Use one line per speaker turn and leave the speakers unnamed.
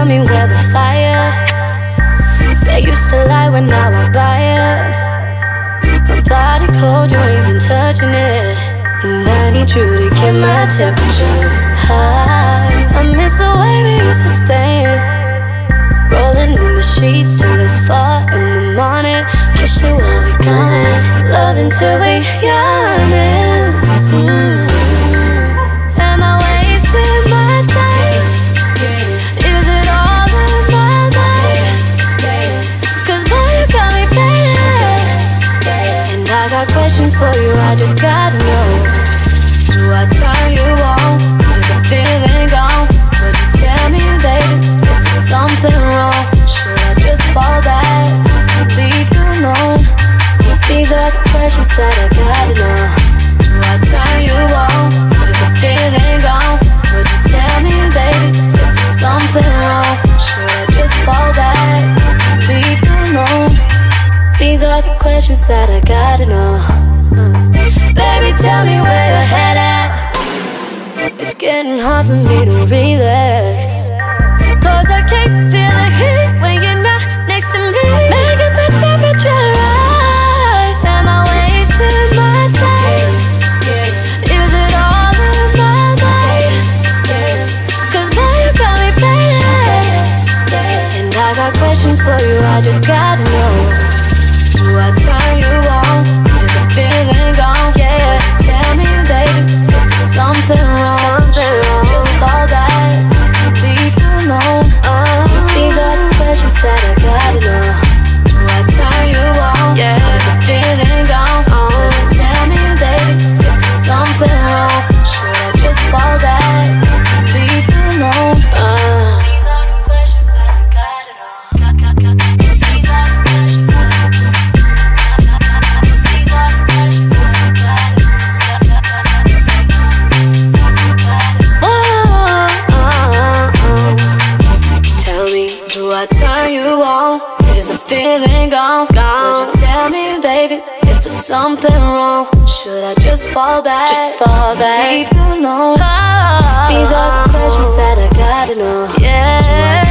me where the fire. They used to lie when I walk by it. My body cold, you ain't been touching it. And I need you to keep my temperature high. I miss the way we used to stay, rolling in the sheets till it's 4 in the morning. Kiss you while we going, love until we yawning. Am I wasting my time? Is it all in my mind? Cause boy, you got me faded. And I got questions for you, I just gotta know. Do I turn you on? Is the feeling gone? Would you tell me, baby, if there's something wrong? Should I just fall back and leave you alone? These are the questions that I gotta know. Do I turn you on? Is the feeling gone? Would you tell me, baby, if there's something wrong? Should I just fall back and leave you alone? These are the questions that I gotta know. Baby, tell me where your head at. It's getting hard for me to relax, cause I can't feel the heat when you're not next to me, making my temperature rise. Am I wasting my time? Is it all in my mind? Cause boy, you got me faded. And I got questions for you, I just gotta know. Do I turn you on? Is the feeling gone? Yeah, tell me, baby, if there's something wrong. Should I just fall back and leave you alone? These are the questions that I gotta know. Do I turn you on? Yeah, is the feeling gone? Tell me, baby, if there's something wrong. Should I just fall back and leave you alone? These are the questions that I gotta know. These are the questions that I gotta know. These are the questions that I gotta know. Tell me, do I turn you on? Is the feeling gone? Would you tell me, baby, if there's something wrong? Should I just fall back? Leave you alone? These are the questions that I gotta know. Yeah.